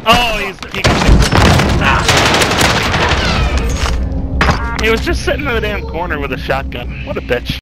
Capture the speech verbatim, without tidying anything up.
Oh, he's he got me. Ah. He was just sitting in the damn corner with a shotgun. What a bitch.